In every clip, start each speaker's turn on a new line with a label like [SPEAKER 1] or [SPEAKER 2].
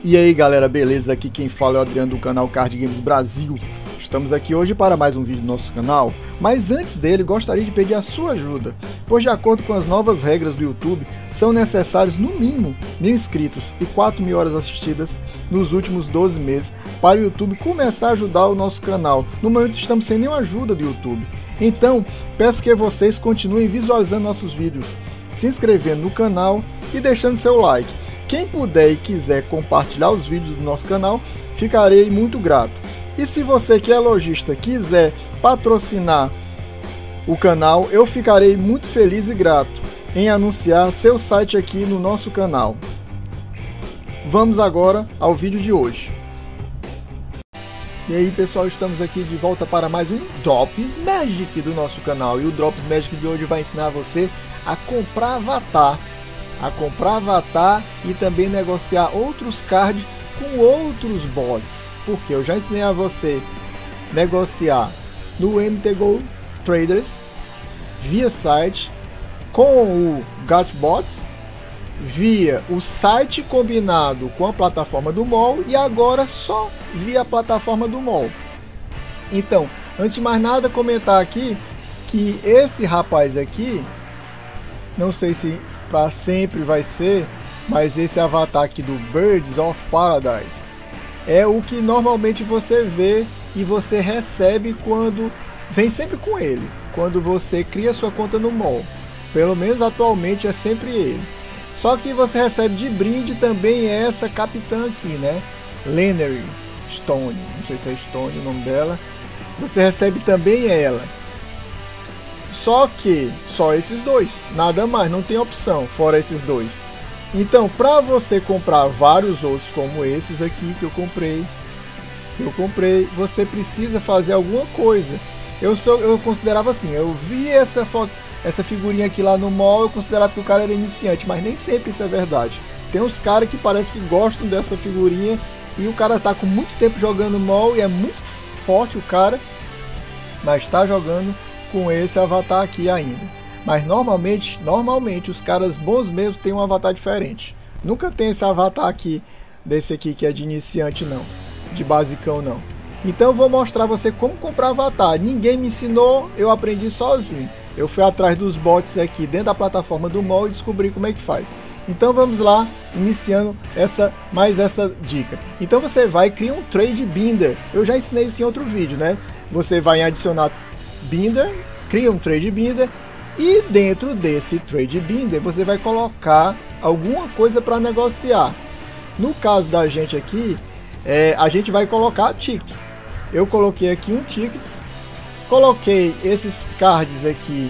[SPEAKER 1] E aí galera, beleza? Aqui quem fala é o Adriano do canal Card Games Brasil. Estamos aqui hoje para mais um vídeo do nosso canal, mas antes dele gostaria de pedir a sua ajuda, pois de acordo com as novas regras do YouTube, são necessários no mínimo 1000 inscritos e 4000 horas assistidas nos últimos 12 meses para o YouTube começar a ajudar o nosso canal. No momento estamos sem nenhuma ajuda do YouTube, então peço que vocês continuem visualizando nossos vídeos, se inscrevendo no canal e deixando seu like. Quem puder e quiser compartilhar os vídeos do nosso canal, ficarei muito grato. E se você que é lojista quiser patrocinar o canal, eu ficarei muito feliz e grato em anunciar seu site aqui no nosso canal. Vamos agora ao vídeo de hoje. E aí pessoal, estamos aqui de volta para mais um Drops Magic do nosso canal. E o Drops Magic de hoje vai ensinar você a comprar avatar. E também negociar outros cards com outros bots, porque eu já ensinei a você negociar no MTGO Traders via site com o GotBots, via o site combinado com a plataforma do MOL e agora só via a plataforma do MOL. Então, antes de mais nada, comentar aqui que esse rapaz aqui, não sei se para sempre vai ser, mas esse avatar aqui do Birds of Paradise é o que normalmente você vê e você recebe quando vem sempre com ele, quando você cria sua conta no MOL. Pelo menos atualmente é sempre ele. Só que você recebe de brinde também essa capitã aqui, né? Lenary Stone, não sei se é Stone o nome dela. Você recebe também ela. Só que só esses dois, nada mais, não tem opção fora esses dois. Então, para você comprar vários outros como esses aqui que eu comprei, você precisa fazer alguma coisa. Eu considerava assim, eu vi essa figurinha aqui lá no mall, eu considerava que o cara era iniciante, mas nem sempre isso é verdade. Tem uns caras que parece que gostam dessa figurinha e o cara tá com muito tempo jogando mall e é muito forte o cara, mas tá jogando com esse avatar aqui ainda. Mas normalmente os caras bons mesmo tem um avatar diferente. Nunca tem esse avatar aqui, desse aqui que é de iniciante não, de basicão não. Então eu vou mostrar você como comprar avatar. Ninguém me ensinou, eu aprendi sozinho. Eu fui atrás dos bots aqui dentro da plataforma do MOL e descobri como é que faz. Então vamos lá, iniciando mais essa dica. Então você vai criar um trade binder. Eu já ensinei isso em outro vídeo, né? Você vai adicionar binder, cria um trade binder e dentro desse trade binder você vai colocar alguma coisa para negociar. No caso da gente aqui, a gente vai colocar tickets. Eu coloquei aqui um ticket, coloquei esses cards aqui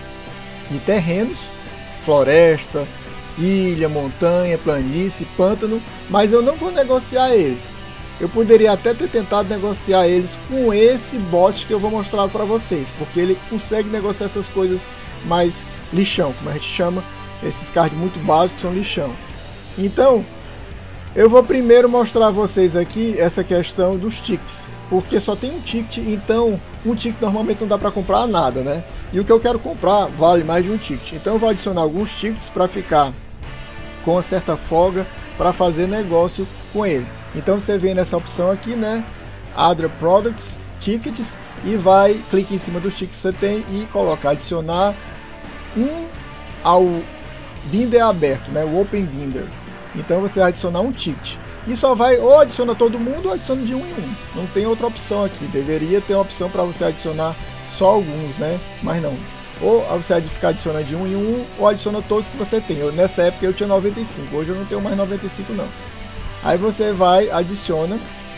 [SPEAKER 1] de terrenos, floresta, ilha, montanha, planície, pântano, mas eu não vou negociar eles. Eu poderia até ter tentado negociar eles com esse bot que eu vou mostrar para vocês, porque ele consegue negociar essas coisas mais lixão, como a gente chama, esses cards muito básicos são lixão. Então, eu vou primeiro mostrar a vocês aqui essa questão dos tickets, porque só tem um ticket, então um ticket normalmente não dá para comprar nada, né? E o que eu quero comprar vale mais de um ticket, então eu vou adicionar alguns tickets para ficar com uma certa folga para fazer negócio com ele. Então você vem nessa opção aqui, né? Other Products, Tickets, e clica em cima dos tickets que você tem e coloca adicionar um ao binder aberto, né? O Open Binder. Então você vai adicionar um ticket. E só vai ou adiciona todo mundo ou adiciona de um em um. Não tem outra opção aqui. Deveria ter uma opção para você adicionar só alguns, né? Mas não. Ou você ficar adicionando de um em um ou adiciona todos que você tem. Nessa época eu tinha 95, hoje eu não tenho mais 95 não. Aí você vai, adiciona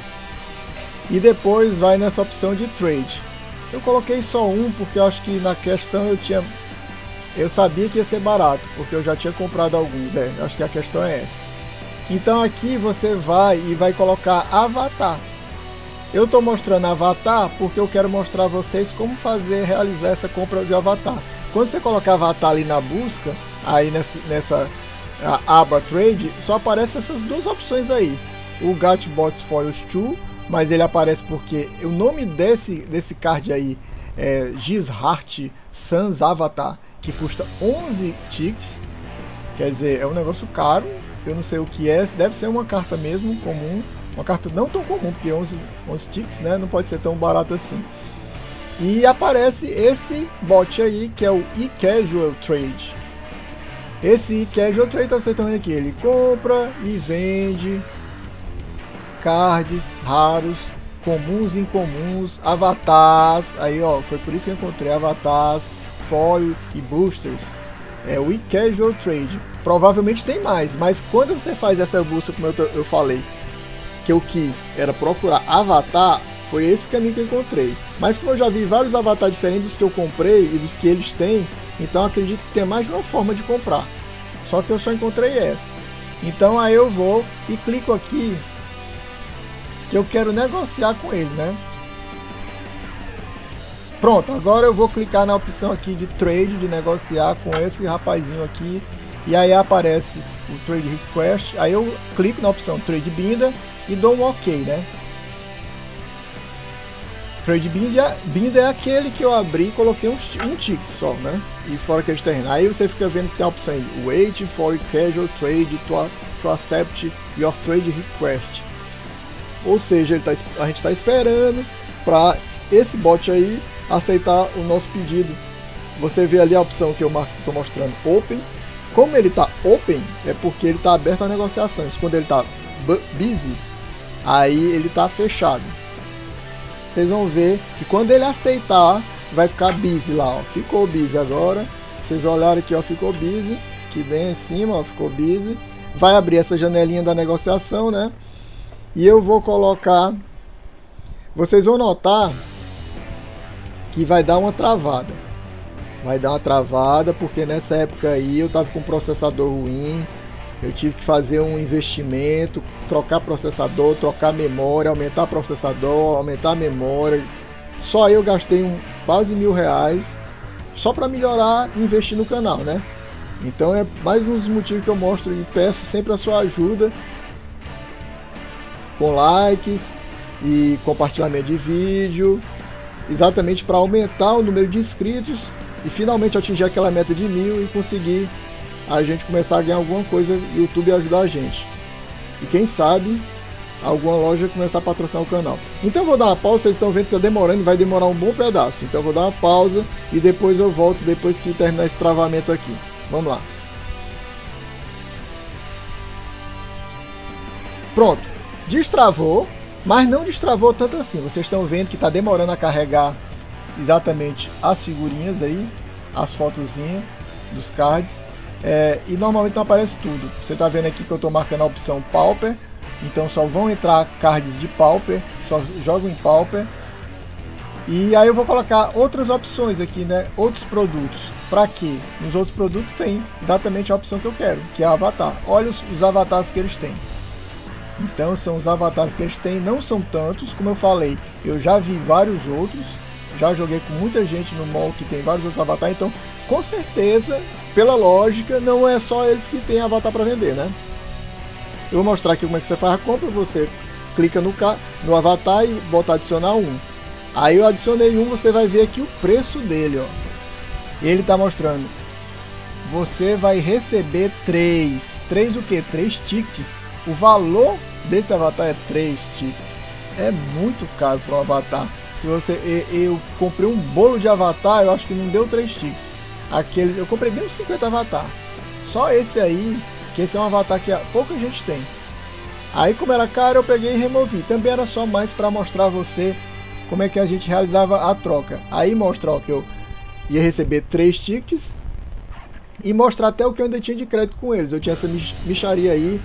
[SPEAKER 1] e depois vai nessa opção de trade. Eu coloquei só um porque eu acho que na questão eu sabia que ia ser barato, porque eu já tinha comprado alguns, acho que a questão é essa. Então aqui você vai colocar avatar. Eu estou mostrando avatar porque eu quero mostrar a vocês como realizar essa compra de avatar. Quando você colocar avatar ali na busca, aí nessa aba Trade, só aparece essas duas opções aí. O GotBots Foils 2, mas ele aparece porque o nome desse card aí é Gizhart Sans Avatar, que custa 11 ticks. Quer dizer, é um negócio caro. eu não sei o que é, deve ser uma carta mesmo, comum, uma carta não tão comum, porque 11 ticks, né, não pode ser tão barato assim. E aparece esse bot aí, que é o eCasual Trade. Esse eCasual Trade, tá, vocês estão vendo aqui, ele compra e vende cards raros, comuns e incomuns, avatars, aí ó, foi por isso que eu encontrei avatars, foil e boosters. É o eCasual Trade. Provavelmente tem mais, mas quando você faz essa busca, como eu falei, que eu quis, era procurar avatar, foi esse caminho que eu encontrei. Mas como eu já vi vários avatares diferentes dos que eu comprei e dos que eles têm, então acredito que tem mais de uma forma de comprar. Só que eu só encontrei essa. Então aí eu vou e clico aqui, que eu quero negociar com ele, né? Pronto, agora eu vou clicar na opção aqui de trade, de negociar com esse rapazinho aqui. E aí aparece o Trade Request, aí eu clico na opção Trade Binda e dou um OK, né? Trade Binda é aquele que eu abri e coloquei um tick só, né? E fora que eles terminam. Aí você fica vendo que tem a opção aí, Wait for Casual Trade to accept your Trade Request. Ou seja, a gente está esperando para esse bot aí aceitar o nosso pedido. Você vê ali a opção que eu estou mostrando, Open. Como ele está Open, é porque ele está aberto a negociações. Quando ele está Busy, aí ele está fechado. Vocês vão ver que quando ele aceitar, vai ficar Busy lá, ó. Ficou Busy agora. Vocês olharem aqui, ó, ficou Busy. Aqui bem em cima, ó, ficou Busy. Vai abrir essa janelinha da negociação, né? E eu vou colocar... Vocês vão notar que vai dar uma travada. Vai dar uma travada porque nessa época aí eu tava com um processador ruim. Eu tive que fazer um investimento, trocar processador, trocar memória, aumentar processador, aumentar a memória. Só eu gastei quase R$1.000 só para melhorar e investir no canal, né? Então é mais um dos motivos que eu mostro e peço sempre a sua ajuda com likes e compartilhamento de vídeo, exatamente para aumentar o número de inscritos e finalmente atingir aquela meta de 1000 e conseguir a gente começar a ganhar alguma coisa e o YouTube ajudar a gente. E quem sabe alguma loja começar a patrocinar o canal. Então eu vou dar uma pausa, vocês estão vendo que está demorando e vai demorar um bom pedaço. Então eu vou dar uma pausa e depois eu volto depois que terminar esse travamento aqui. Vamos lá. Pronto. Destravou, mas não destravou tanto assim. Vocês estão vendo que está demorando a carregar exatamente as figurinhas aí, as fotozinhas dos cards. E normalmente não aparece tudo. Você está vendo aqui que eu estou marcando a opção Pauper. Então só vão entrar cards de Pauper, só jogo em Pauper. E aí eu vou colocar outras opções aqui, né? Outros produtos. Para quê? Nos outros produtos tem exatamente a opção que eu quero, que é Avatar. Olha os avatares que eles têm. Então são os avatares que eles têm, não são tantos, como eu falei, eu já vi vários outros, já joguei com muita gente no mall que tem vários outros avatares, então com certeza, pela lógica, não é só eles que tem avatar para vender, né? Eu vou mostrar aqui como é que você faz a compra. Você clica no avatar e bota adicionar um. Aí eu adicionei um, você vai ver aqui o preço dele, ó. Ele tá mostrando, você vai receber 3 o que? 3 tickets. O valor desse avatar é 3 tickets. É muito caro para um avatar. Eu comprei um bolo de avatar, eu acho que não deu 3 tickets. Eu comprei bem uns 50 avatar. Só esse aí, que esse é um avatar que pouca gente tem. Aí como era caro, eu peguei e removi. Também era só mais para mostrar a você como é que a gente realizava a troca. Aí mostra, ó, que eu ia receber 3 tickets. E mostrar até o que eu ainda tinha de crédito com eles. Eu tinha essa mixaria aí,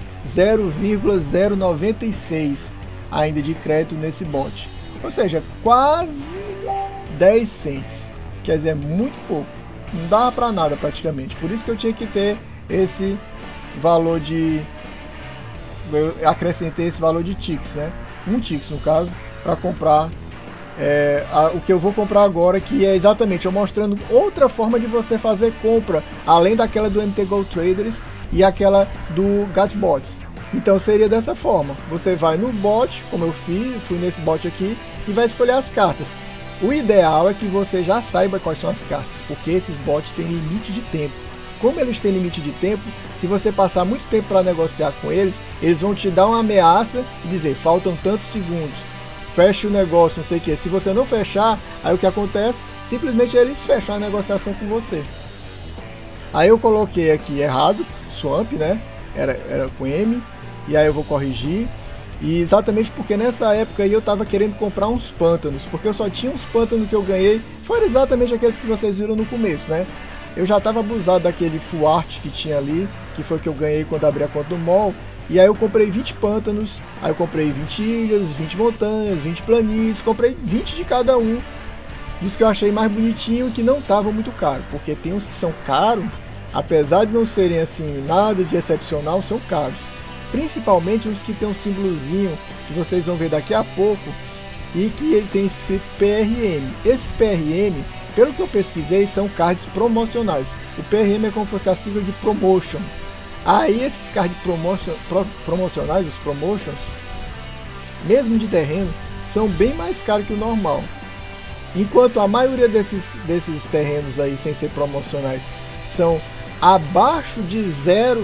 [SPEAKER 1] 0,096 ainda de crédito nesse bot. Ou seja, quase 10 cents. Quer dizer, muito pouco. Não dava para nada praticamente. Por isso que eu tinha que ter esse valor de... Eu acrescentei esse valor de tickets, né? Um tickets no caso, para comprar o que eu vou comprar agora, que é exatamente eu mostrando outra forma de você fazer compra, além daquela do MTGO Traders e aquela do Gatbots. Então seria dessa forma, você vai no bot, como eu fui nesse bot aqui, e vai escolher as cartas. O ideal é que você já saiba quais são as cartas, porque esses bots têm limite de tempo. como eles têm limite de tempo, se você passar muito tempo para negociar com eles, eles vão te dar uma ameaça e dizer, faltam tantos segundos, feche o negócio, não sei o que. Se você não fechar, aí o que acontece? Simplesmente eles fecham a negociação com você. Aí eu coloquei aqui errado, swamp, né? Era com M, e aí eu vou corrigir. E exatamente porque nessa época aí eu tava querendo comprar uns pântanos, porque eu só tinha uns pântanos que eu ganhei, foram exatamente aqueles que vocês viram no começo, né? Eu já tava abusado daquele full art que tinha ali, que foi que eu ganhei quando abri a conta do mall. E aí eu comprei 20 pântanos, aí eu comprei 20 ilhas, 20 montanhas, 20 planícies, comprei 20 de cada um, dos que eu achei mais bonitinho e que não estavam muito caro, porque tem uns que são caros, apesar de não serem assim nada de excepcional, são caros. Principalmente os que tem um símbolozinho que vocês vão ver daqui a pouco e que ele tem escrito PRM. Esse PRM, pelo que eu pesquisei, são cards promocionais. O PRM é como se fosse a sigla de promotion. Aí esses cards promocionais, os promotions, mesmo de terreno, são bem mais caros que o normal. Enquanto a maioria desses terrenos aí, sem ser promocionais, são abaixo de zero,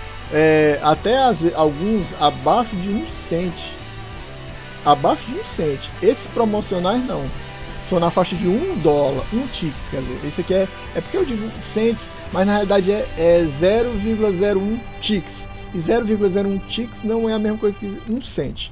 [SPEAKER 1] até alguns abaixo de 1 cent. Abaixo de 1 cent. Esses promocionais não. São na faixa de $1, 1 tix, quer dizer. Esse aqui é porque eu digo cents, mas na realidade é 0,01 tix. E 0,01 tix não é a mesma coisa que 1 cent.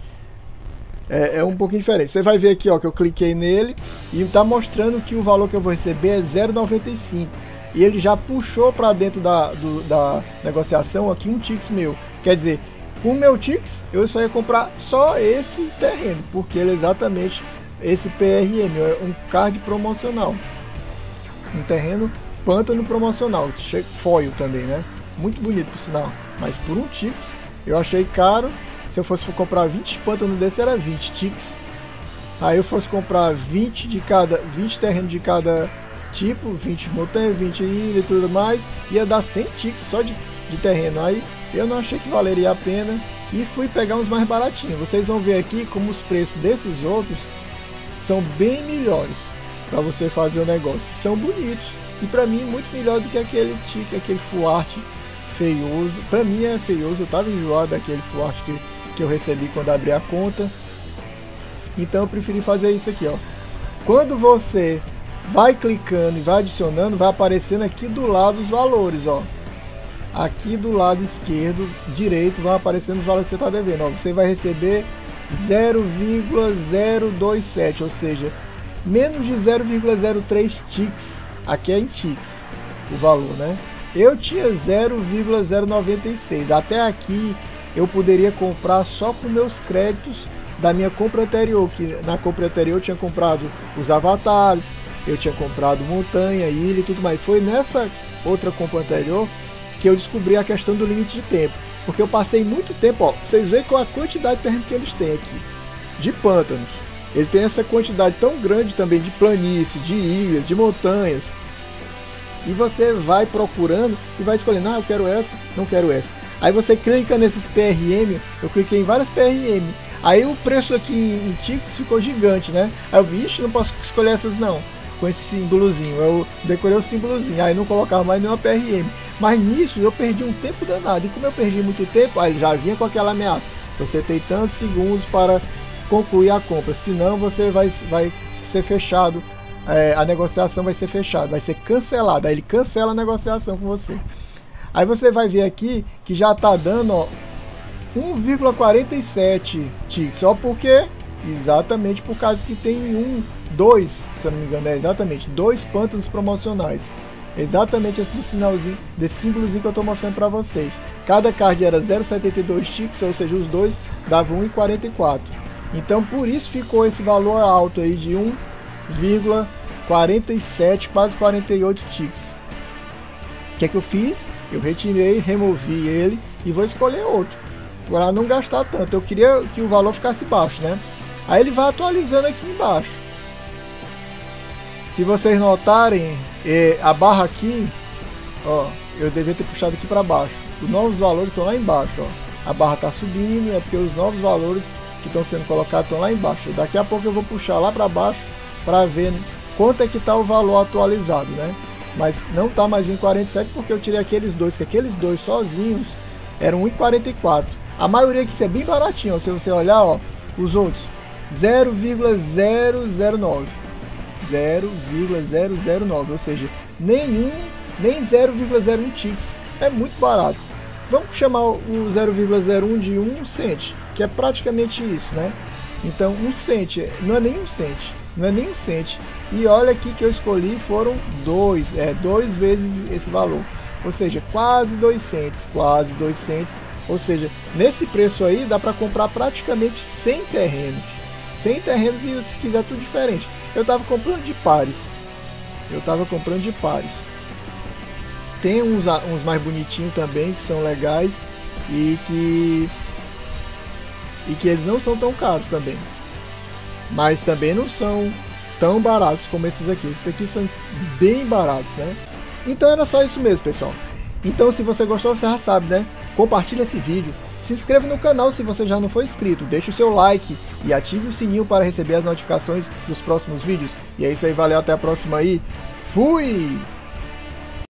[SPEAKER 1] É um pouquinho diferente. Você vai ver aqui, ó, que eu cliquei nele e está mostrando que o valor que eu vou receber é 0,95. E ele já puxou para dentro da negociação aqui 1 tix meu. Quer dizer, com o meu tix eu só ia comprar só esse terreno, porque ele é exatamente esse PRM, é um card promocional. Um terreno pântano promocional, foil também, né? Muito bonito por sinal, mas por 1 tix eu achei caro. Se eu fosse comprar 20 pântanos desse era 20 tix. Aí eu fosse comprar 20 terrenos de cada tipo, 20 montanhas, 20 ilhas e tudo mais, ia dar 100 tix só de terreno. Aí eu não achei que valeria a pena e fui pegar uns mais baratinhos. Vocês vão ver aqui como os preços desses outros são bem melhores para você fazer o negócio. São bonitos e para mim muito melhor do que aquele full art feioso. Para mim é feioso, eu tava enjoado daquele full art que eu recebi quando abri a conta. Então eu preferi fazer isso aqui, ó. Quando você vai clicando e vai adicionando, vai aparecendo aqui do lado os valores, ó. Aqui do lado esquerdo, direito, vão aparecendo os valores que você está devendo, ó. Você vai receber 0,027, ou seja, menos de 0,03 tix. Aqui é em tix o valor, né? Eu tinha 0,096. Até aqui eu poderia comprar só com meus créditos da minha compra anterior, que na compra anterior eu tinha comprado os avatares, eu tinha comprado montanha, ilha e tudo mais. Foi nessa outra compra anterior que eu descobri a questão do limite de tempo, porque eu passei muito tempo, ó, vocês veem com a quantidade de terreno que eles têm aqui, de pântanos. Ele tem essa quantidade tão grande também de planícies, de ilhas, de montanhas. E você vai procurando e vai escolhendo, eu quero essa, não quero essa. Aí você clica nesses PRM, eu cliquei em várias PRM. Aí o preço aqui em tix ficou gigante, né? Aí eu vi, não posso escolher essas não, com esse símbolozinho. Eu decorei o símbolozinho, aí não colocava mais nenhuma PRM. Mas nisso eu perdi um tempo danado. E como eu perdi muito tempo, aí já vinha com aquela ameaça. Você tem tantos segundos para concluir a compra, senão você vai ser fechado. A negociação vai ser fechada, vai ser cancelada. Aí ele cancela a negociação com você. Aí você vai ver aqui que já está dando, ó, 1,47 tix. Só porque, exatamente por causa que tem dois, se eu não me engano, exatamente 2 pântanos promocionais. Exatamente esse do sinalzinho, desse símbolozinho que eu estou mostrando para vocês. Cada card era 0,72 tix, ou seja, os dois davam 1,44. Então por isso ficou esse valor alto aí de 1,47, quase 48 tix. O que é que eu fiz? Eu retirei, removi ele e vou escolher outro, para não gastar tanto. Eu queria que o valor ficasse baixo, né? Aí ele vai atualizando aqui embaixo. Se vocês notarem, a barra aqui, ó, eu devia ter puxado aqui para baixo. Os novos valores estão lá embaixo, ó. A barra está subindo, é porque os novos valores que estão sendo colocados estão lá embaixo. Daqui a pouco eu vou puxar lá para baixo para ver quanto é que está o valor atualizado, né? mas não tá mais 1,47 porque eu tirei aqueles dois, que aqueles dois sozinhos eram 1,44. A maioria aqui é bem baratinho, ó, se você olhar, ó, os outros 0,009, 0,009, ou seja, nem 0,01 ticks, é muito barato. Vamos chamar o 0,01 de 1 cent, que é praticamente isso, né? Então 1 cent, não é nem 1 cent, não é nem 1 cent. E olha aqui que eu escolhi foram dois vezes esse valor, ou seja, quase 2 cents, quase 2 cents. Ou seja, nesse preço aí dá para comprar praticamente 100 terrenos. 100 terrenos e se quiser tudo diferente. Eu tava comprando de pares. Tem uns mais bonitinhos também, que são legais e que eles não são tão caros também. Mas também não são tão baratos como esses aqui. Esses aqui são bem baratos, né? Então era só isso mesmo, pessoal. Então se você gostou, você já sabe, né? Compartilhe esse vídeo. Se inscreva no canal se você já não for inscrito. Deixe o seu like e ative o sininho para receber as notificações dos próximos vídeos. E é isso aí, valeu, até a próxima aí. Fui!